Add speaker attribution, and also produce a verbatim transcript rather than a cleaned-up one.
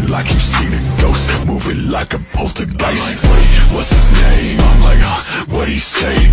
Speaker 1: like you seen a ghost, moving like a poltergeist. I'm like, wait, what's his name? I'm like, huh, what'd he say?